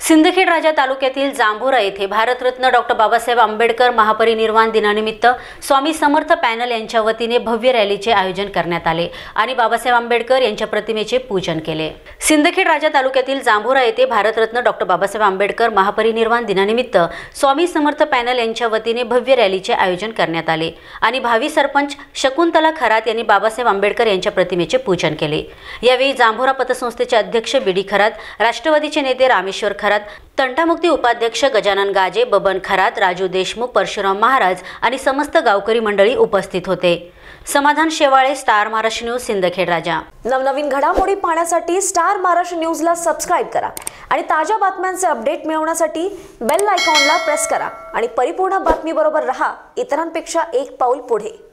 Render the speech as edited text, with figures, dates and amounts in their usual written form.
सिंदखेड राजा तालुक्यातील जांभोरा येथे भारतरत्न डॉक्टर बाबासाहेब आंबेडकर महापरिनिर्वाण दिनानिमित्त स्वामी समर्थ पॅनल यांच्या वतीने भव्य रॅलीचे आयोजन करण्यात आले आणि बाबासाहेब आंबेडकर यांच्या प्रतिमेचे पूजन केले। सिंदखेड राजा तालुक्यातील जांभोरा येथे भारतरत्न डॉक्टर बाबासाहेब आंबेडकर महापरिनिर्वाण दिनानिमित्त स्वामी समर्थ पॅनल यांच्या वतीने भव्य रॅलीचे आयोजन करण्यात आले आणि भावी सरपंच शकुंतला खरात यांनी बाबासाहेब आंबेडकर यांच्या प्रतिमेचे पूजन केले। यावेळी जांभोरा पतसंस्थेचे अध्यक्ष बीडी खरात, राष्ट्रवादीचे नेते रामेश्वर खरात, तंटामुक्ती उपाध्यक्ष गजानन गाजे, बबन खरात, राजू देशमुख, परशुराम महाराज आणि समस्त गावकरी मंडळी उपस्थित होते। Samadhan Shewale, star Maharashtra news, Sindkhed Raja. नवनवीन घडामोडी पाहण्यासाठी स्टार महाराष्ट्र न्यूजला सबस्क्राइब करा आणि ताज्या बातम्यांचे अपडेट मिळवण्यासाठी बेल आयकॉनला प्रेस करा आणि परिपूर्ण बातमी बरोबर रहा, इतरांपेक्षा एक पाऊल पुढे।